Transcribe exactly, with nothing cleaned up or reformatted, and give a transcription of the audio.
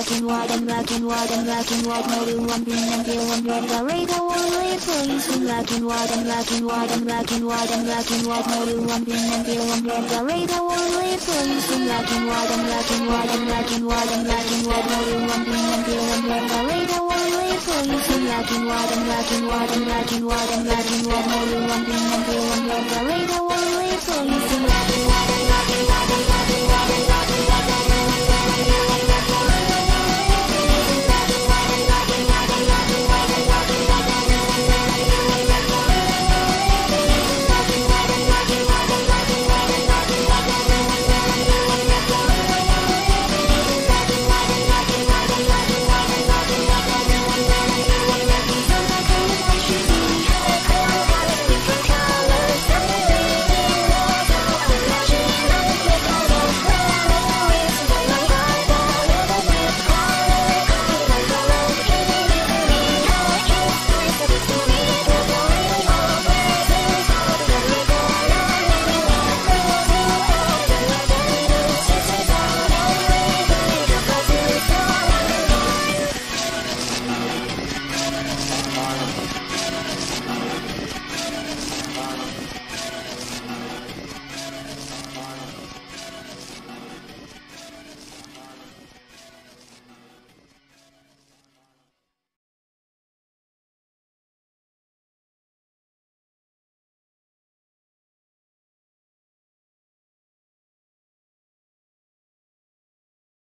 black and white and black and white and black and white. No do one thing until one day the radar won't wait for you. In black and white and black and white and black and white and black and white. No do one thing until one day the radar won't wait for you. In black and white and black and white and black and white and black and white. No do one thing until one day the radar won't wait for you. In black and white and black and white and black and white and black and white. No do one thing until one day the radar